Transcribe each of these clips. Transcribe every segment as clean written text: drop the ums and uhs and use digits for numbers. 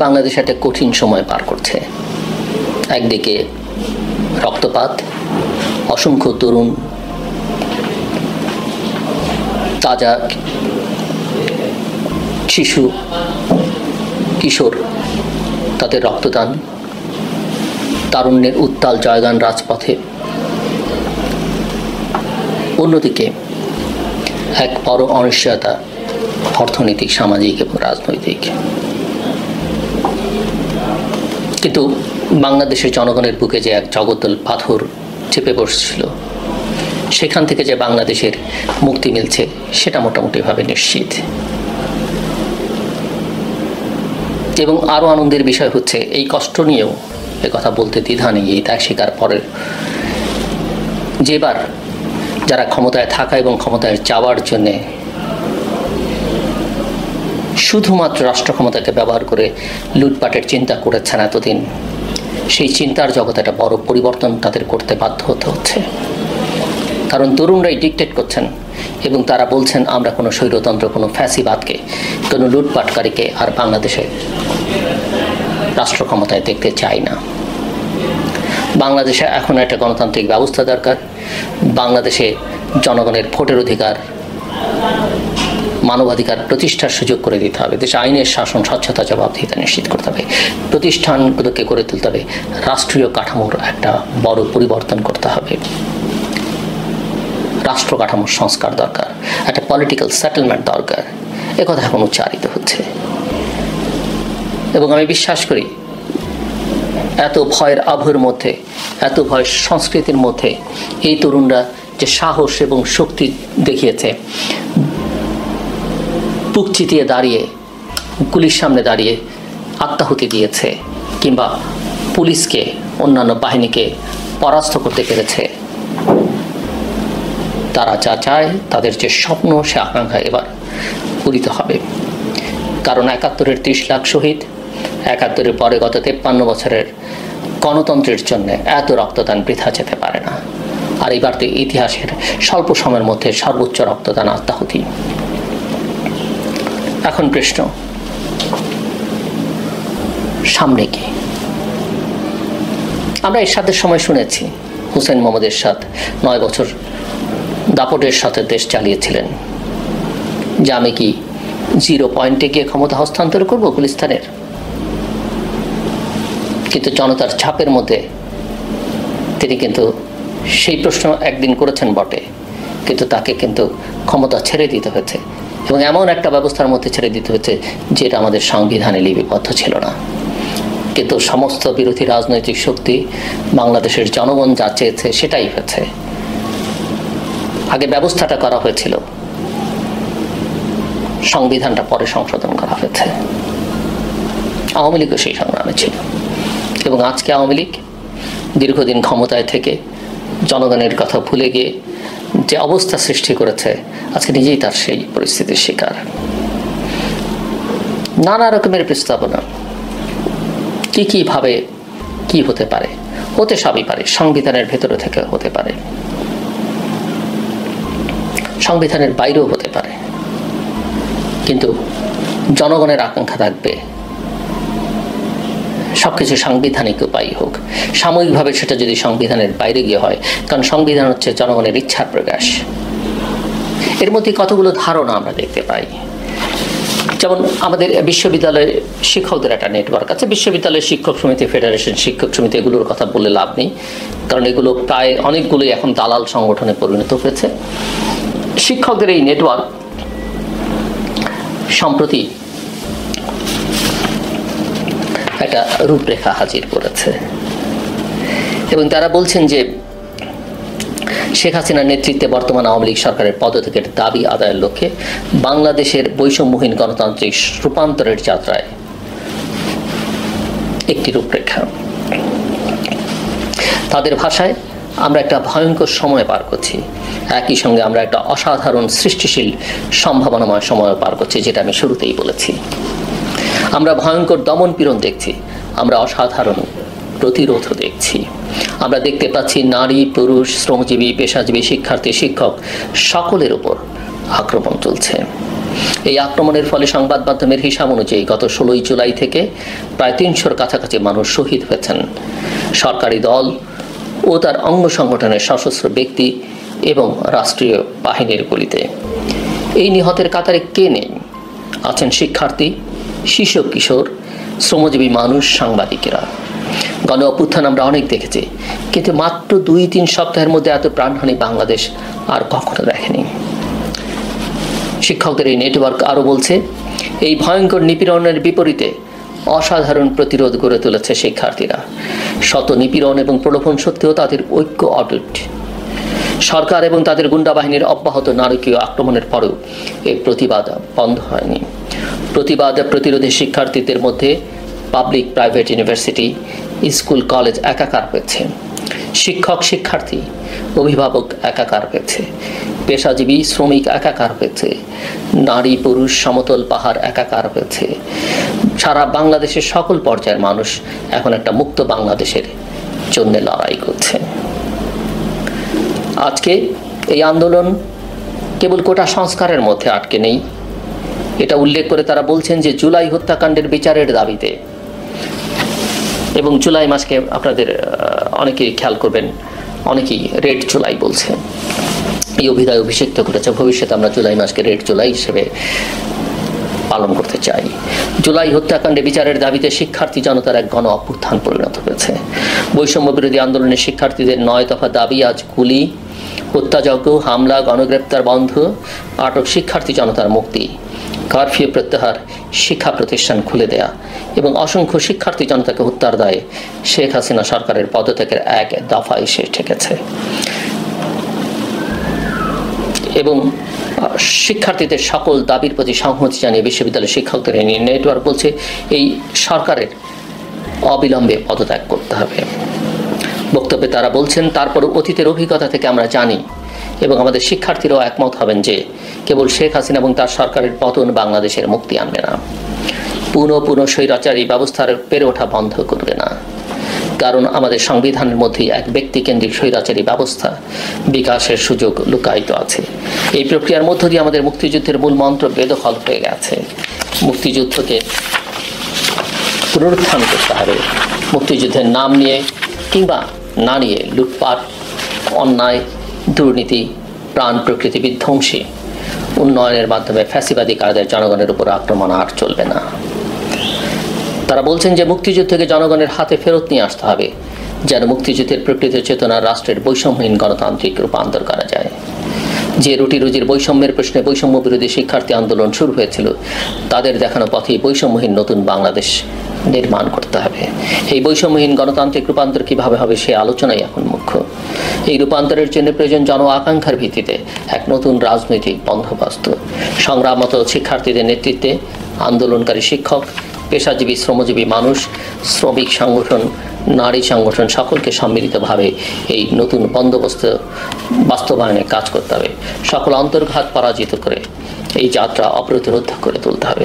বাংলাদেশ একটা কঠিন সময় পার করছে। একদিকে রক্তপাত, অসংখ্য তরুণ তাজা শিশু কিশোর তাদের রক্তদান, তারুণ্যের উত্তাল জয়গান রাজপথে। অন্যদিকে এক বড় অনিশ্চয়তা, অর্থনৈতিক, সামাজিক এবং রাজনৈতিক। কিন্তু বাংলাদেশের জনগণের বুকে যে এক জগদ্দল পাথর চেপে বসছিল, সেখান থেকে যে বাংলাদেশের মুক্তি মিলছে সেটা মোটামুটিভাবে নিশ্চিত। এবং আরও আনন্দের বিষয় হচ্ছে, এই কষ্ট নিয়েও কথা বলতে দ্বিধা নেই, এই ত্যাগ স্বীকার পরের যেবার যারা ক্ষমতায় থাকা এবং ক্ষমতায় যাওয়ার জন্যে শুধুমাত্র রাষ্ট্র ক্ষমতাকে ব্যবহার করে লুটপাটের চিন্তা করেছেন এতদিন, সেই চিন্তার জগতে একটা বড় পরিবর্তন তাদের করতে বাধ্য হতে হচ্ছে। কারণ তরুণরাই ডিকটেট করছেন এবং তারা বলছেন, আমরা কোনো স্বৈরতন্ত্র, কোনো ফ্যাসিবাদকে, কোনো লুটপাটকারীকে আর বাংলাদেশে রাষ্ট্র ক্ষমতায় দেখতে চাই না। বাংলাদেশে এখন একটা গণতান্ত্রিক ব্যবস্থা দরকার। বাংলাদেশে জনগণের ভোটের অধিকার, মানবাধিকার প্রতিষ্ঠার সুযোগ করে দিতে হবে। দেশে আইনের শাসন, স্বচ্ছতা, জবাবদিহিতা নিশ্চিত করতে হবে। প্রতিষ্ঠানগুলোকে গড়ে তুলতে হবে। রাষ্ট্রীয় কাঠামোর একটা বড় পরিবর্তন করতে হবে। রাষ্ট্র কাঠামোর সংস্কার দরকার, একটা পলিটিক্যাল সেটেলমেন্ট দরকার। একথা এখন উচ্চারিত হচ্ছে এবং আমি বিশ্বাস করি এত ভয়ের আবহের মধ্যে, এত ভয় সংস্কৃতির মধ্যে এই তরুণরা যে সাহস এবং শক্তি দেখিয়েছে, বুক চিতিয়ে দাঁড়িয়ে, গুলির সামনে দাঁড়িয়ে আত্মাহুতি দিয়েছে, কিংবা পুলিশকে, অন্যান্য বাহিনীকে পরাস্ত করতে পেরেছে, তারা যা চায়, তাদের যে স্বপ্ন, সে আকাঙ্ক্ষা এবার পূরিত হবে। কারণ ৭১-এর ৩০ লাখ শহীদ, ৭১-এর পরে গত ৫৩ বছরের গণতন্ত্রের জন্য এত রক্তদান বৃথা যেতে পারে না। আর এবার তো ইতিহাসের স্বল্প সময়ের মধ্যে সর্বোচ্চ রক্তদান, আত্মাহুতি। এখন প্রশ্ন, সামনে কি? আমরা এরশাদের সময় শুনেছি, হুসেইন মোহাম্মদ এরশাদ ৯ বছর দাপটের সাথে দেশ চালিয়েছিলেন, যে আমি কি 0 পয়েন্টে গিয়ে ক্ষমতা হস্তান্তর করব গুলিস্তানের? কিন্তু জনতার ছাপের মধ্যে তিনি কিন্তু সেই প্রশ্ন একদিন করেছেন বটে, কিন্তু তাকে কিন্তু ক্ষমতা ছেড়ে দিতে হয়েছে এবং এমন একটা ব্যবস্থার মধ্যে ছেড়ে দিতে হয়েছে যেটা আমাদের সংবিধানে লিপিবদ্ধ ছিল না। কিন্তু সমস্ত বিরোধী রাজনৈতিক শক্তি, বাংলাদেশের জনগণ যা চেয়েছে সেটাই হয়েছে। আগে ব্যবস্থাটা করা হয়েছিল, সংবিধানটা পরে সংশোধন করা হয়েছে। আওয়ামী লীগও সেই সংগ্রামে ছিল এবং আজকে আওয়ামী লীগ দীর্ঘদিন ক্ষমতায় থেকে জনগণের কথা ভুলে গিয়ে যে অবস্থা সৃষ্টি করেছে, আজকে নিজেই তার সেই পরিস্থিতির শিকার। নানা রকমের প্রস্তাবনা, কিভাবে কি হতে পারে, হতে সবই পারে, সংবিধানের ভেতরে থেকে হতে পারে, সংবিধানের বাইরেও হতে পারে। কিন্তু জনগণের আকাঙ্ক্ষা থাকবে সবকিছু সাংবিধানিক উপায় হোক। সাময়িকভাবে সেটা যদি সংবিধানের বাইরে গিয়ে হয়, কারণ সংবিধান হচ্ছে জনগণের ইচ্ছার প্রকাশ। এর মধ্যে কতগুলো ধারণা আমরা দেখতে পাই। যেমন আমাদের বিশ্ববিদ্যালয়ের শিক্ষকদের একটা নেটওয়ার্ক আছে, বিশ্ববিদ্যালয়ের শিক্ষক সমিতি, ফেডারেশন শিক্ষক সমিতি, এগুলোর কথা বললে লাভ নেই, কারণ এগুলো প্রায় অনেকগুলোই এখন দালাল সংগঠনে পরিণত হয়েছে। শিক্ষকদের এই নেটওয়ার্ক সম্প্রতি একটা রূপরেখা হাজির করেছে এবং তারা বলছেন যে শেখ হাসিনার নেতৃত্বে বর্তমান আওয়ামী লীগ সরকারের পদত্যাগের দাবি আদায়ের লক্ষ্যে বাংলাদেশের বৈষম্যহীন গণতান্ত্রিক রূপান্তরের যাত্রায় একটি রূপরেখা। তাদের ভাষায়, আমরা একটা ভয়ঙ্কর সময় পার করছি, একই সঙ্গে আমরা একটা অসাধারণ সৃষ্টিশীল সম্ভাবনাময় সময় পার করছি, যেটা আমি শুরুতেই বলেছি। আমরা ভয়ঙ্কর দমন পীড়ন দেখছি, আমরা অসাধারণ প্রতিরোধও দেখছি। আমরা দেখতে পাচ্ছি নারী, পুরুষ, শ্রমজীবী, পেশাজীবী, শিক্ষার্থী, শিক্ষক সকলের উপর আক্রমণ চলছে। এই আক্রমণের ফলে সংবাদ মাধ্যমের হিসাব অনুযায়ী গত 16 জুলাই থেকে প্রায় 300-র কাছাকাছি মানুষ শহীদ হয়েছেন সরকারি দল ও তার অঙ্গ সংগঠনের সশস্ত্র ব্যক্তি এবং রাষ্ট্রীয় বাহিনীর গুলিতে। এই নিহতের কাতারে কে নেই? আছেন শিক্ষার্থী, শিশু কিশোর, শ্রমজীবী মানুষ, সাংবাদিকেরা। গণ অভ্যুত্থান আমরা অনেক দেখেছি, কিন্তু মাত্র 2-3 সপ্তাহের মধ্যে এত প্রাণহানি বাংলাদেশ আর কখনো দেখেনি। শিক্ষকদের এই নেটওয়ার্ক আরও বলছে, এই ভয়ঙ্কর নিপীড়নের বিপরীতে অসাধারণ প্রতিরোধ গড়ে তুলেছে শিক্ষার্থীরা। শত নিপীড়ন এবং প্রলোভন সত্ত্বেও তাদের ঐক্য অটুট। সরকার এবং তাদের গুন্ডা বাহিনীর অব্যাহত নারকীয় আক্রমণের পরেও এই প্রতিবাদ বন্ধ হয়নি। প্রতিবাদ প্রতিরোধে শিক্ষার্থীদের মধ্যে public, private, university, school, college একাকার হয়েছে। শিক্ষক, শিক্ষার্থী, অভিভাবক একাকার হয়েছে। পেশাজীবী, শ্রমিক একাকার হয়েছে। নারী, পুরুষ, সমতল পাহাড় একাকার হয়েছে। সারা বাংলাদেশের সকল পর্যায়ের মানুষ এখন একটা মুক্ত বাংলাদেশের জন্য লড়াই করছে। আজকে এই আন্দোলন কেবল কোটা সংস্কারের মধ্যে আটকে নেই, এটা উল্লেখ করে তারা বলছেন যে জুলাই হত্যাকাণ্ডের বিচারের দাবিতে, এবং জুলাই মাসকে আপনাদের অনেকেই খেয়াল করবেন, অনেকেই রেড জুলাই বলছে। এই অভিধায় অভিষিক্ত করেছে। ভবিষ্যতে আমরা জুলাই মাসকে রেড জুলাই হিসেবে পালন করতে চাই। জুলাই হত্যাকাণ্ডে বিচারের দাবিতে শিক্ষার্থী জনতার এক গণ অভ্যুত্থান পরিণত হয়েছে। বৈষম্য বিরোধী আন্দোলনের শিক্ষার্থীদের 9 দফা দাবি আজ গুলি, হত্যাযজ্ঞ, হামলা, গণগ্রেপ্তার বন্ধ, আটক শিক্ষার্থী জনতার মুক্তি, কারফিউ প্রত্যাহার, শিক্ষা প্রতিষ্ঠান খুলে দেয়া এবং অসংখ্য শিক্ষার্থী জনতাকে হত্যার দায়ে শেখ হাসিনা সরকারের পদত্যাগের এক দফায় শেষ ঠেকেছে। এবং শিক্ষার্থীদের সকল দাবির প্রতি সংহতি জানিয়ে বিশ্ববিদ্যালয় শিক্ষকদের নেটওয়ার্ক বলছে, এই সরকারের অবিলম্বে পদত্যাগ করতে হবে। বক্তব্যে তারা বলছেন, তারপর অতীতের অভিজ্ঞতা থেকে আমরা জানি এবং আমাদের শিক্ষার্থীরাও একমত হবেন যে কেবল শেখ হাসিনা এবং তার সরকারের পতন বাংলাদেশের মুক্তি আনবে না, পুনঃ স্বৈরাচারী ব্যবস্থার পেরে ওঠা বন্ধ করবে না। কারণ আমাদের সংবিধানের মধ্যেই এক ব্যক্তিকেন্দ্রিক স্বৈরাচারী ব্যবস্থা বিকাশের সুযোগ লুকায়িত আছে। এই প্রক্রিয়ার মধ্য দিয়ে আমাদের মুক্তিযুদ্ধের মূল মন্ত্র বেদখল হয়ে গেছে। মুক্তিযুদ্ধকে পুনরুত্থান করতে হবে। মুক্তিযুদ্ধের নাম নিয়ে কিংবা না নিয়ে লুটপাট, অন্যায়, দুর্নীতি, প্রাণ প্রকৃতি বিধ্বংসী উন্নয়নের মাধ্যমে ফ্যাসিবাদী কায়দায় জনগণের উপর আক্রমণ আর চলবে না। তারা বলছেন যে মুক্তিযুদ্ধকে জনগণের হাতে ফেরত নিয়ে আসতে হবে, যেন মুক্তিযুদ্ধের প্রকৃত চেতনা রাষ্ট্রের বৈষম্যহীন গণতান্ত্রিক রূপান্তর করা যায়। যে রুটি রুজির বৈষম্যের প্রশ্নে বৈষম্য বিরোধী শিক্ষার্থী আন্দোলন শুরু হয়েছিল, তাদের দেখানো পথে বৈষম্যহীন নতুন বাংলাদেশ নির্মাণ করতে হবে। এই বৈষম্যহীন গণতান্ত্রিক রূপান্তর কিভাবে হবে সে আলোচনাই এখন মুখ্য। এই রূপান্তরের জন্য প্রয়োজন জন আকাঙ্ক্ষার ভিত্তিতে এক নতুন রাজনৈতিক বন্দোবস্ত। সংগ্রামরত শিক্ষার্থীদের নেতৃত্বে আন্দোলনকারী শিক্ষক, পেশাজীবী, শ্রমজীবী মানুষ, শ্রমিক সংগঠন, নারী সংগঠন সকলকে সম্মিলিতভাবে এই নতুন বন্দোবস্ত বাস্তবায়নে কাজ করতে হবে। সকল অন্তর্ঘাত পরাজিত করে এই যাত্রা অপ্রতিরোধ করে তুলতে হবে।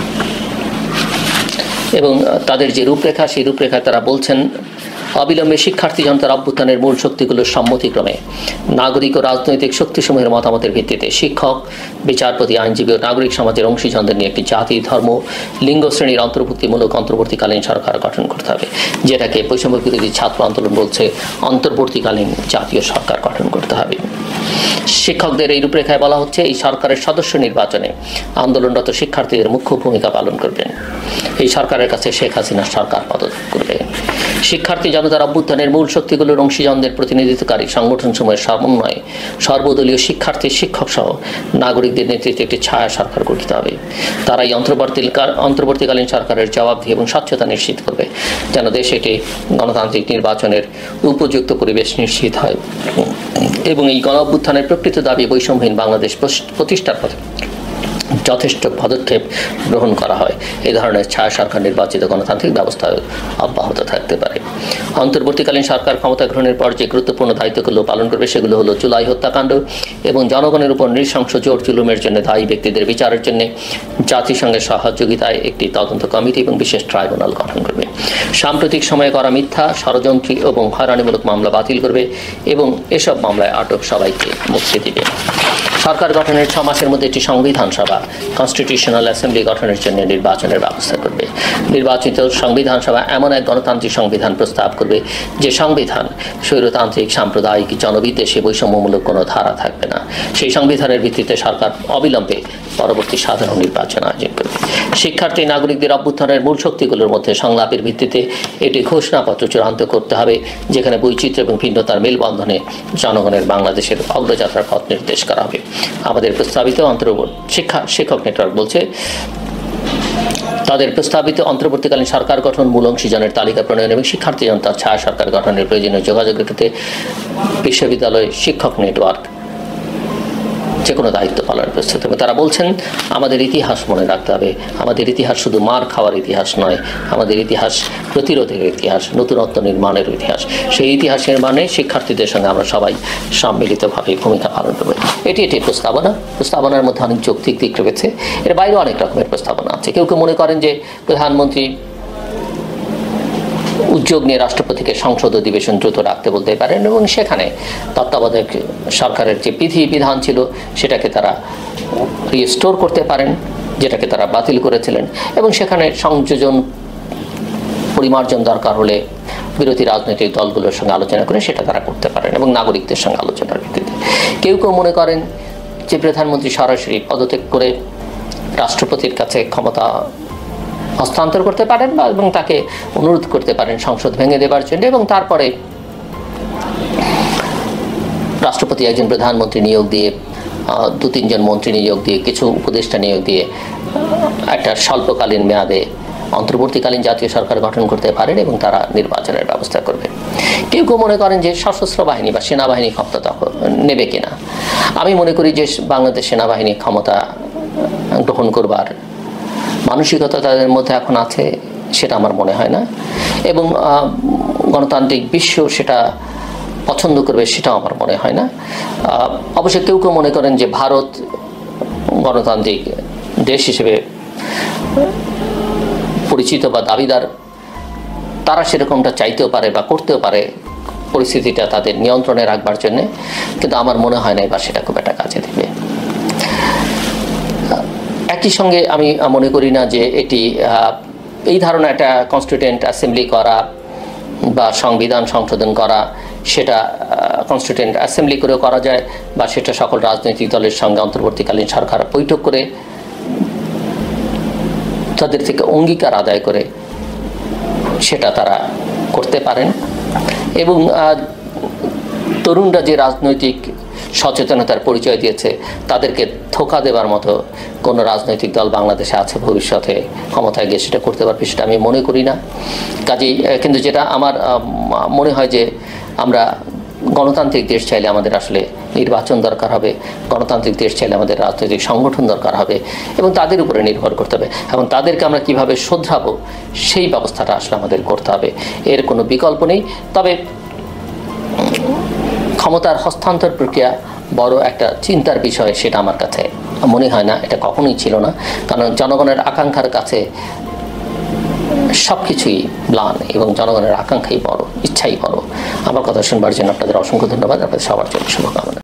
এবং তাদের যে রূপরেখা, সেই রূপরেখায় তারা বলছেন, অবিলম্বে শিক্ষার্থী জনতার অভ্যুত্থানের মূল শক্তিগুলোর সম্মতিক্রমে নাগরিক ও রাজনৈতিক শক্তিসমূহের মতামতের ভিত্তিতে শিক্ষক, বিচারপতি, আইনজীবী ও নাগরিক সমাজের অংশীজনদের নিয়ে একটি জাতি, ধর্ম, লিঙ্গ শ্রেণীর অন্তর্ভুক্তিমূলক অন্তর্বর্তীকালীন সরকার গঠন করতে হবে, যেটাকে বৈষম্য বিরোধী ছাত্র আন্দোলন বলছে অন্তর্বর্তীকালীন জাতীয় সরকার গঠন করতে হবে। শিক্ষকদের এই রূপরেখায় বলা হচ্ছে, এই সরকারের সদস্য নির্বাচনে আন্দোলনরত শিক্ষার্থীদের মুখ্য ভূমিকা পালন করবেন। এই সরকারের কাছে শেখ হাসিনা সরকার পদত্যাগ করবে। শিক্ষার্থী জনতার অভ্যুত্থানের মূল শক্তিগুলোর অংশীজনদের প্রতিনিধিত্বকারী সংগঠনসমূহের সমন্বয়ে সর্বদলীয় শিক্ষার্থী, শিক্ষক সহ নাগরিকদের নেতৃত্বে একটি ছায়া সরকার গঠিত হবে। তারাই অন্তর্বর্তীকালীন সরকারের জবাবদিহি এবং স্বচ্ছতা নিশ্চিত করবে, যেন দেশে একটি গণতান্ত্রিক নির্বাচনের উপযুক্ত পরিবেশ নিশ্চিত হয় এবং এই গণ অভ্যুত্থানের প্রকৃত দাবি বৈষম্যহীন বাংলাদেশ প্রতিষ্ঠার পথে যথেষ্ট পদক্ষেপ গ্রহণ করা হয়। এই ধরনের ছায়া সরকার নির্বাচিত গণতান্ত্রিক ব্যবস্থা অব্যাহত থাকতে পারে। অন্তর্বর্তীকালীন সরকার ক্ষমতা গ্রহণের পর যে গুরুত্বপূর্ণ দায়িত্বগুলো পালন করবে সেগুলো হলো জুলাই হত্যাকাণ্ড এবং জনগণের উপর নৃশংস জোর জুলুমের জন্য দায়ী ব্যক্তিদের বিচারের জন্য জাতিসংঘের সহযোগিতায় একটি তদন্ত কমিটি এবং বিশেষ ট্রাইব্যুনাল গঠন করবে। সাম্প্রতিক সময়ে করা মিথ্যা, ষড়যন্ত্রী এবং হয়রানিমূলক মামলা বাতিল করবে এবং এসব মামলায় আটক সবাইকে মুক্তি দিবে। সরকার গঠনের 6 মাসের মধ্যে একটি সংবিধান সভা কনস্টিটিউশনাল অ্যাসেম্বলি গঠনের জন্য নির্বাচনের ব্যবস্থা করবে। নির্বাচিত সংবিধান সভা এমন এক গণতান্ত্রিক সংবিধান প্রস্তাব করবে যে সংবিধান স্বৈরতান্ত্রিক, সাম্প্রদায়িক, জনবিদ্বেষী, বৈষম্যমূলক কোনো ধারা থাকবে না। সেই সংবিধানের ভিত্তিতে সরকার অবিলম্বে পরবর্তী সাধারণ নির্বাচন আয়োজন করবে। শিক্ষার্থী নাগরিকদের অভ্যুত্থানের মূল শক্তিগুলোর মধ্যে সংলাপের ভিত্তিতে একটি ঘোষণাপত্র চূড়ান্ত করতে হবে, যেখানে বৈচিত্র্য এবং ভিন্নতার মেলবন্ধনে জনগণের বাংলাদেশের অগ্রযাত্রার পথ নির্দেশ করা হবে। আমাদের প্রস্তাবিত শিক্ষক নেটওয়ার্ক বলছে, তাদের প্রস্তাবিত অন্তর্বর্তীকালীন সরকার গঠন, মূল অংশীজনের তালিকা প্রণয়ন এবং শিক্ষার্থী জনতার ছায়া সরকার গঠনের প্রয়োজনীয় যোগাযোগের ক্ষেত্রে বিশ্ববিদ্যালয় শিক্ষক নেটওয়ার্ক যে কোনো দায়িত্ব পালনের প্রস্তুত হবে। তারা বলছেন, আমাদের ইতিহাস মনে রাখতে হবে। আমাদের ইতিহাস শুধু মার খাওয়ার ইতিহাস নয়, আমাদের ইতিহাস প্রতিরোধের ইতিহাস, নতুনত্ব নির্মাণের ইতিহাস। সেই ইতিহাস নির্মাণে শিক্ষার্থীদের সঙ্গে আমরা সবাই সম্মিলিতভাবে ভূমিকা পালন করব। এটি প্রস্তাবনার মধ্যে অনেক যৌক্তিক দিক রয়েছে, এর বাইরে অনেক রকমের প্রস্তাবনা আছে। কেউ কেউ মনে করেন যে প্রধানমন্ত্রী উদ্যোগ নিয়ে রাষ্ট্রপতিকে সংসদ অধিবেশন দ্রুত রাখতে বলতে পারেন এবং সেখানে তত্ত্বাবধায়ক সরকারের যে বিধান ছিল সেটাকে তারা রিস্টোর করতে পারেন, যেটাকে তারা বাতিল করেছিলেন, এবং সেখানে সংযোজন পরিমার্জন দরকার হলে বিরোধী রাজনৈতিক দলগুলোর সঙ্গে আলোচনা করে সেটা তারা করতে পারেন এবং নাগরিকদের সঙ্গে আলোচনার ভিত্তিতে। কেউ কেউ মনে করেন যে প্রধানমন্ত্রী সরাসরি পদত্যাগ করে রাষ্ট্রপতির কাছে ক্ষমতা হস্তান্তর করতে পারেন এবং তাকে অনুরোধ করতে পারেন সংসদ ভেঙে দেবার জন্য, এবং তারপরে রাষ্ট্রপতি একজন প্রধানমন্ত্রী নিয়োগ দিয়ে, 2-3 জন মন্ত্রী নিয়োগ দিয়ে, কিছু উপদেষ্টা নিয়োগ দিয়ে একটা স্বল্পকালীন মেয়াদে অন্তর্বর্তীকালীন জাতীয় সরকার গঠন করতে পারেন এবং তারা নির্বাচনের ব্যবস্থা করবে। কেউ কেউ মনে করেন যে সশস্ত্র বাহিনী বা সেনাবাহিনী ক্ষমতা নেবে কিনা। আমি মনে করি যে বাংলাদেশ সেনাবাহিনী ক্ষমতা গ্রহণ করবার মানসিকতা তাদের মধ্যে এখন আছে, সেটা আমার মনে হয় না, এবং গণতান্ত্রিক বিশ্ব সেটা পছন্দ করবে সেটাও আমার মনে হয় না। অবশ্যই কেউ কেউ মনে করেন যে ভারত গণতান্ত্রিক দেশ হিসেবে পরিচিত বা দাবিদার, তারা সেরকমটা চাইতেও পারে বা করতেও পারে পরিস্থিতিটা তাদের নিয়ন্ত্রণে রাখবার জন্যে, কিন্তু আমার মনে হয় না এবার সেটা খুব একটা কাজে দেবে। একই সঙ্গে আমি মনে করি না যে এটি এই ধারণা একটা কনস্টিটিউয়েন্ট অ্যাসেম্বলি করা বা সংবিধান সংশোধন করা সেটা কনস্টিটিউয়েন্ট অ্যাসেম্বলি করেও করা যায়, বা সেটা সকল রাজনৈতিক দলের সঙ্গে অন্তর্বর্তীকালীন সরকার বৈঠক করে তাদের থেকে অঙ্গীকার আদায় করে সেটা তারা করতে পারেন। এবং তরুণরা যে রাজনৈতিক সচেতনতার পরিচয় দিয়েছে, তাদেরকে ধোঁকা দেবার মতো কোনো রাজনৈতিক দল বাংলাদেশে আছে ভবিষ্যতে ক্ষমতায় গিয়ে সেটা করতে পারবে সেটা আমি মনে করি না। কাজেই কিন্তু যেটা আমার মনে হয় যে আমরা গণতান্ত্রিক দেশ চাইলে আমাদের আসলে নির্বাচন দরকার হবে, গণতান্ত্রিক দেশ চাইলে আমাদের রাজনৈতিক সংগঠন দরকার হবে, এবং তাদের উপরে নির্ভর করতে হবে, এবং তাদেরকে আমরা কিভাবে শোধরাবো সেই ব্যবস্থাটা আসলে আমাদের করতে হবে, এর কোনো বিকল্প নেই। তবে ক্ষমতার হস্তান্তর প্রক্রিয়া বড় একটা চিন্তার বিষয় সেটা আমার কাছে মনে হয় না, এটা কখনোই ছিল না, কারণ জনগণের আকাঙ্ক্ষার কাছে সব কিছুই ম্লান এবং জনগণের আকাঙ্ক্ষাই বড়, ইচ্ছাই বড়। আমার কথা শুনবার জন্য আপনাদের অসংখ্য ধন্যবাদ, আপনাদের সবার জন্য শুভকামনা।